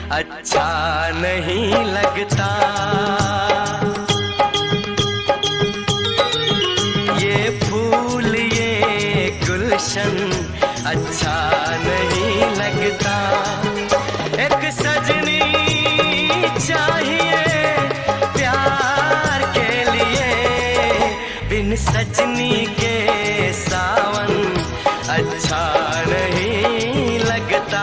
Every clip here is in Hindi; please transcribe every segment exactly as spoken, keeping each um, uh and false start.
अच्छा नहीं लगता। ये फूल ये गुलशन अच्छा नहीं लगता। एक सजनी चाहिए प्यार के लिए, बिन सजनी के सावन अच्छा नहीं लगता।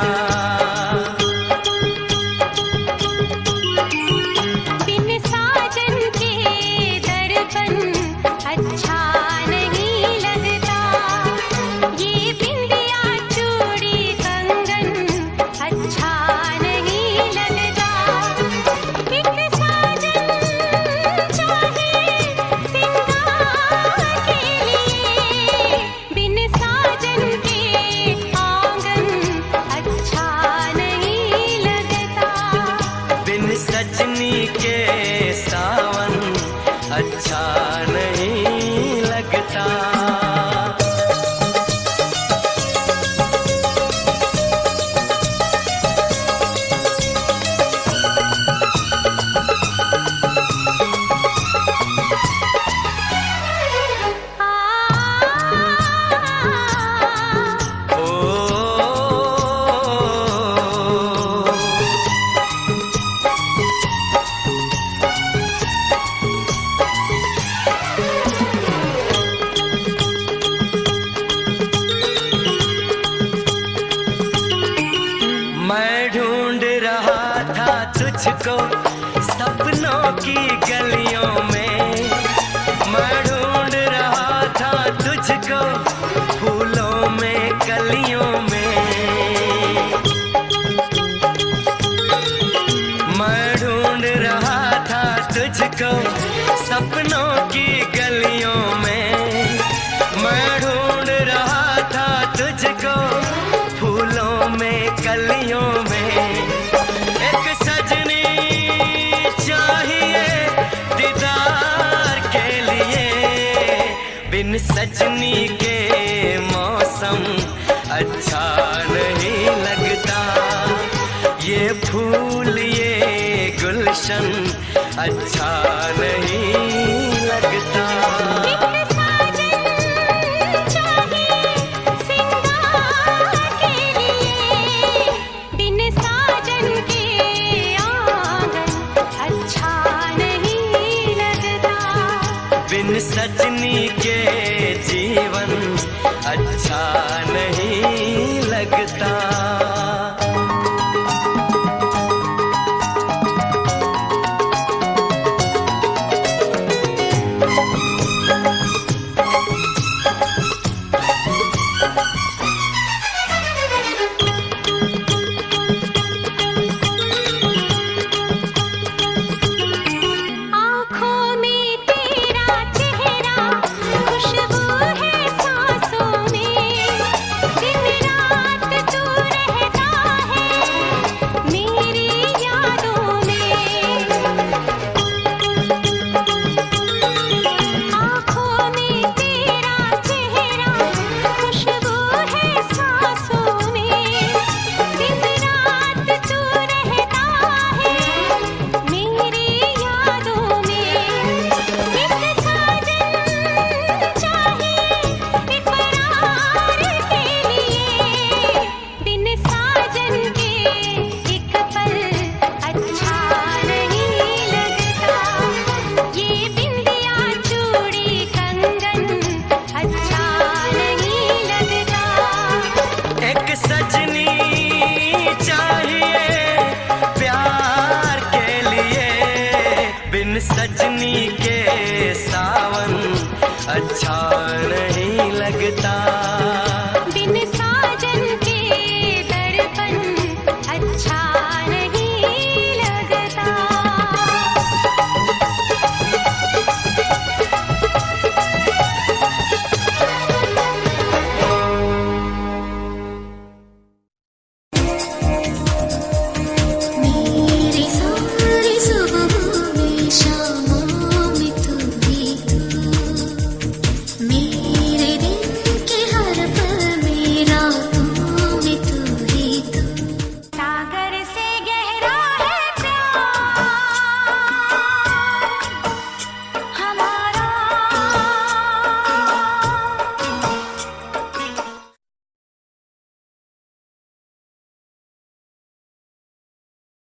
बिन साजन के दर्पण अच्छा नहीं लगता। ये बिंदिया चूड़ी कंगन अच्छा नहीं लगता। एक साजन चाहिए सिंगार के लिए, बिन साजन के आंगन अच्छा नहीं लगता। बिन सजनी के सावन अच्छा नहीं लगता। मैं ढूंढ रहा था तुझको सपनों की गलियों में। मैं ढूंढ रहा था तुझको फूलों में कलियों में। मैं ढूंढ रहा था तुझको सपनों की गलियों में। मैं ढूंढ रहा था तुझको फूलों में कलियों में। एक सजनी चाहिए दीदार के लिए, बिन सजनी के मौसम अच्छा नहीं लगता। ये फूल ये गुलशन अच्छा नहीं लगता। बिन सजनी के जीवन अच्छा नहीं लगता। सजनी के सावन अच्छा नहीं लगता।